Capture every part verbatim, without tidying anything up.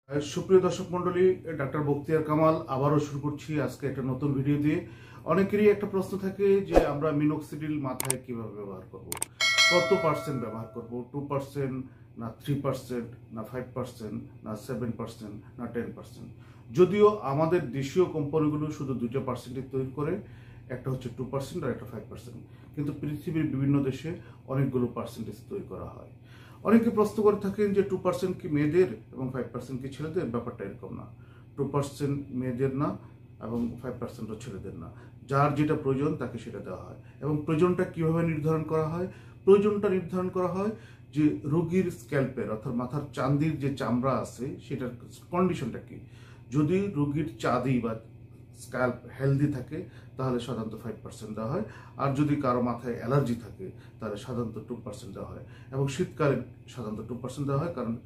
সুপ্রিয় দর্শক মন্ডলী, ডাক্তার বখতিয়ার কামাল আবারও শুরু করছি আজকে একটা নতুন ভিডিও দিয়ে। অনেকেরই একটা প্রশ্ন থাকে যে আমরা মিনোক্সিডিল মাথায় কিভাবে ব্যবহার করব, কত পার্সেন্ট ব্যবহার করব, টু পার্সেন্ট না থ্রি পার্সেন্ট না ফাইভ পার্সেন্ট না সেভেন পার্সেন্ট না টেন পার্সেন্ট। যদিও আমাদের দেশীয় কোম্পানিগুলো শুধু দুইটা পার্সেন্টই তৈরি করে, একটা হচ্ছে টু পার্সেন্ট আর একটা ফাইভ পার্সেন্ট, কিন্তু পৃথিবীর বিভিন্ন দেশে অনেকগুলো পার্সেন্টেজ তৈরি করা হয়। অনেকে প্রশ্ন করে থাকেন যে টু পার্সেন্ট কি মেয়েদের এবং ফাইভ পার্সেন্ট কি ছেলেদের? ব্যাপারটা এরকম না। টু পার্সেন্ট মেয়েদের না এবং ফাইভ পার্সেন্টও ছেলেদের না। যার যেটা প্রয়োজন তাকে সেটা দেওয়া হয়। এবং প্রয়োজনটা কিভাবে নির্ধারণ করা হয়? প্রয়োজনটা নির্ধারণ করা হয় যে রোগীর স্ক্যাল্পের অর্থাৎ মাথার চাঁদির যে চামড়া আছে সেটার কন্ডিশনটা কি। যদি রোগীর চাঁদি বা স্ক্যাল্প হেলদি থাকে তাহলে সাধারণত ফাইভ পার্সেন্ট দেওয়া হয়, আর যদি কারো মাথায় অ্যালার্জি থাকে তাহলে সাধারণত টু পার্সেন্ট দেওয়া হয়। এবং শীতকালে সাধারণত টু পার্সেন্ট দেওয়া হয়, কারণ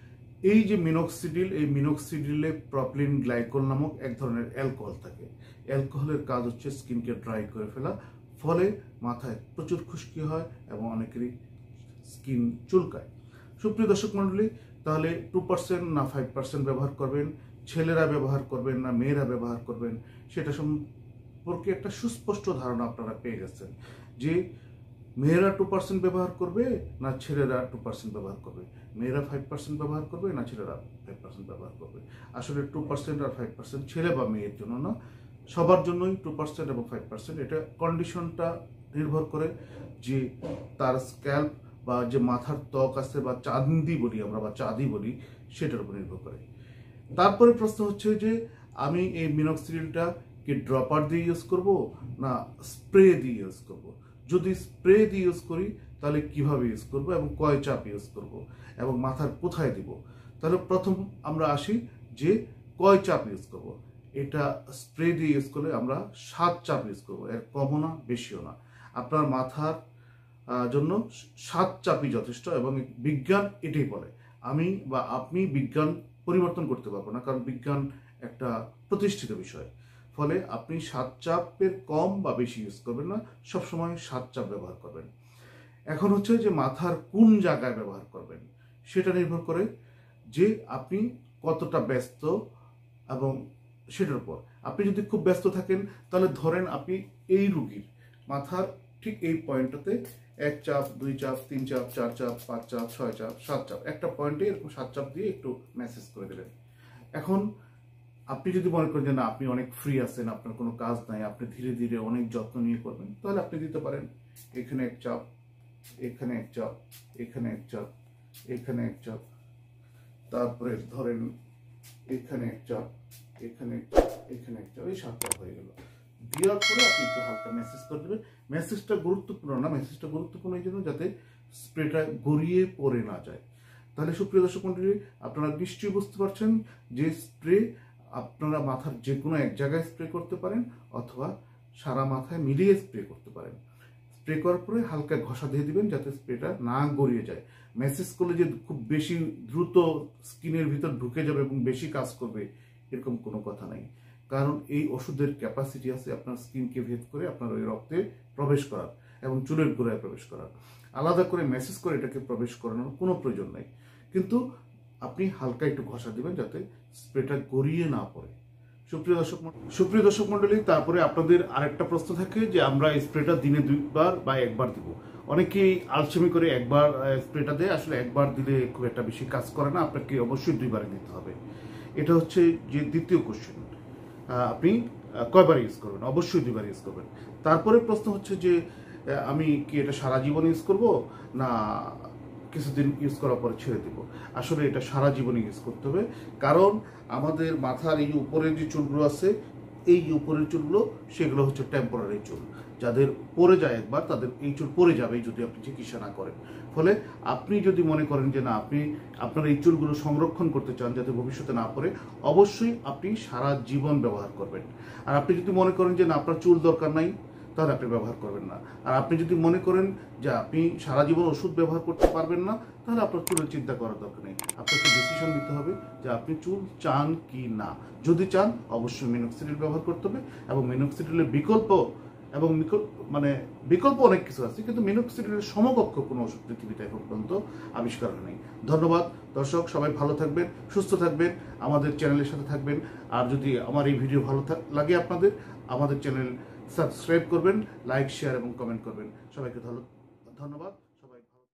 এই যে মিনোক্সিডিল, এই মিনোক্সিডিলে প্রপিলিন গ্লাইকল নামক এক ধরনের অ্যালকোহল থাকে। অ্যালকোহলের কাজ হচ্ছে স্কিনকে ড্রাই করে ফেলা, ফলে মাথায় প্রচুর খুশকি হয় এবং অনেকেরই স্কিন চুলকায়। সুপ্রিয় দর্শক মণ্ডলী, তাহলে টু পার্সেন্ট না ফাইভ পার্সেন্ট ব্যবহার করবেন, ছেলেরা ব্যবহার করবেন না মেয়েরা ব্যবহার করবেন, সেটা সম্পর্কে একটা সুস্পষ্ট ধারণা আপনারা পেয়ে গেছেন যে মেয়েরা টু পার্সেন্ট ব্যবহার করবে না ছেলেরা টু পার্সেন্ট ব্যবহার করবে, মেয়েরা ফাইভ পার্সেন্ট ব্যবহার করবে না ছেলেরা ফাইভ পার্সেন্ট ব্যবহার করবে। আসলে টু পার্সেন্ট আর ফাইভ পার্সেন্ট ছেলে বা মেয়ের জন্য না, সবার জন্যই টু পার্সেন্ট এবং ফাইভ পার্সেন্ট। এটা কন্ডিশনটা নির্ভর করে যে তার স্ক্যাল্প বা যে মাথার ত্বক আছে বা চাঁদি বলি আমরা বা চাঁদি বলি, সেটার উপর নির্ভর করে। তারপরে প্রশ্ন হচ্ছে যে আমি এই মিনোক্সিডিলটা কি ড্রপার দিয়ে ইউজ করব না স্প্রে দিয়ে ইউজ করব। যদি স্প্রে দিয়ে ইউজ করি তাহলে কিভাবে ইউজ করব এবং কয় চাপ ইউজ করব এবং মাথার কোথায় দিব। তাহলে প্রথম আমরা আসি যে কয় চাপ ইউজ করব। এটা স্প্রে দিয়ে ইউজ করলে আমরা সাত চাপ ইউজ করব, এর কমও না বেশিও না। আপনার মাথার জন্য সাত চাপই যথেষ্ট এবং বিজ্ঞান এটাই বলে। আমি বা আপনি বিজ্ঞান পরিবর্তন করতে পারবো না, কারণ বিজ্ঞান একটা প্রতিষ্ঠিত বিষয়। ফলে আপনি সাত চাপের কম বা বেশি ইউজ করবেন না, সবসময় সাত চাপ ব্যবহার করবেন। এখন হচ্ছে যে মাথার কোন জায়গায় ব্যবহার করবেন সেটা নির্ভর করে যে আপনি কতটা ব্যস্ত এবং সেটার উপর। আপনি যদি খুব ব্যস্ত থাকেন তাহলে ধরেন আপনি এই রুগীর মাথার ঠিক এই পয়েন্টটাতে এক চাপ, দুই চাপ, তিন চাপ, চার চাপ, পাঁচ চাপ, ছয় চাপ, সাত চাপ, একটা পয়েন্টে এরকম সাত চাপ দিয়ে একটু ম্যাসেজ করে দিলেন। এখন আপনি যদি মনে করেন যে না আপনি অনেক ফ্রি আছেন, আপনার কোনো কাজ নাই, আপনি ধীরে ধীরে অনেক যত্ন নিয়ে করবেন, তাহলে আপনি দিতে পারেন এখানে এক চাপ, এখানে এক চাপ, এখানে এক চাপ, এখানে এক চাপ, তারপরে ধরেন এখানে এক চাপ, এখানে এক চাপ, এখানে এক চাপ, এই সাত চাপ হয়ে গেল। দেওয়ার পরে আপনি একটু হালকা মেসেজ করে দেবেন। মেসেজটা গুরুত্বপূর্ণ না, মেসেজটা গুরুত্বপূর্ণ এই জন্য যাতে স্প্রেটা গড়িয়ে পড়ে না যায়। তাহলে সুপ্রিয় দর্শক মণ্ডলী, আপনারা নিশ্চয়ই বুঝতে পারছেন যে স্প্রে আপনারা মাথার যে কোনো এক জায়গায় স্প্রে করতে পারেন অথবা সারা মাথায় মিলিয়ে স্প্রে করতে পারেন। স্প্রে করার পরে হালকা ঘষা দিয়ে দিবেন যাতে স্প্রেটা না গড়িয়ে যায়। মেসেজ করলে যে খুব বেশি দ্রুত স্কিনের ভিতর ঢুকে যাবে এবং বেশি কাজ করবে এরকম কোনো কথা নাই, কারণ এই ওষুধের ক্যাপাসিটি আছে আপনার স্কিনকে ভেদ করে আপনার ওই রক্তে প্রবেশ করার এবং চুলের গোড়ায় প্রবেশ করার। আলাদা করে মেসেজ করে এটাকে প্রবেশ করানোর কোনো প্রয়োজন নাই, কিন্তু আপনি হালকা একটু ঘষা দিবেন যাতে স্প্রেটা গড়িয়ে না পড়ে। সুপ্রিয় দর্শক সুপ্রিয় দর্শক মণ্ডলী, তারপরে আপনাদের আরেকটা প্রশ্ন থাকে যে আমরা স্প্রেটা দিনে দুইবার বা একবার দিব। অনেকেই আলসেমি করে একবার স্প্রেটা দেয়, আসলে একবার দিলে খুব একটা বেশি কাজ করে না, আপনাকে অবশ্যই দুইবারে দিতে হবে। এটা হচ্ছে যে দ্বিতীয় কোশ্চেন, আপনি কয়বার ইউজ করবেন? অবশ্যই দুইবার ইউজ করবেন। তারপরে প্রশ্ন হচ্ছে যে আমি কি এটা সারা জীবন ইউজ করব না কিছুদিন ইউজ করার পরে ছেড়ে দেব? আসলে এটা সারা জীবনে ইউজ করতে হবে, কারণ আমাদের মাথার এই উপরের যে চুলগুলো আছে, এই উপরের চুলগুলো সেগুলো হচ্ছে টেম্পোরারি চুল। যাদের পড়ে যায় একবার তাদের এই চুল পড়ে যাবে যদি আপনি চিকিৎসা না করেন। ফলে আপনি যদি মনে করেন যে না আপনি আপনার এই চুলগুলো সংরক্ষণ করতে চান যাতে ভবিষ্যতে না পড়ে, অবশ্যই আপনি সারা জীবন ব্যবহার করবেন। আর আপনি যদি মনে করেন যে না আপনার চুল দরকার নাই, তাহলে আপনি ব্যবহার করবেন না। আর আপনি যদি মনে করেন যে আপনি সারা জীবন ওষুধ ব্যবহার করতে পারবেন না, তাহলে আপনার চুলের চিন্তা করার দরকার নেই। আপনাকে ডিসিশন নিতে হবে যে আপনি চুল চান কি না। যদি চান অবশ্যই মিনোক্সিডিল ব্যবহার করতে হবে এবং মিনোক্সিডিলের বিকল্প এবং মানে বিকল্প অনেক কিছু আছে, কিন্তু মিনোক্সিডিলের সমকক্ষ কোনো ওষুধ পৃথিবীতে এখন পর্যন্ত আবিষ্কার হয়নি। ধন্যবাদ দর্শক, সবাই ভালো থাকবেন, সুস্থ থাকবেন, আমাদের চ্যানেলের সাথে থাকবেন। আর যদি আমার এই ভিডিও ভালো লাগে আপনাদের, আমাদের চ্যানেল সাবস্ক্রাইব করবেন, লাইক, শেয়ার এবং কমেন্ট করবেন। সবাইকে ধন্যবাদ।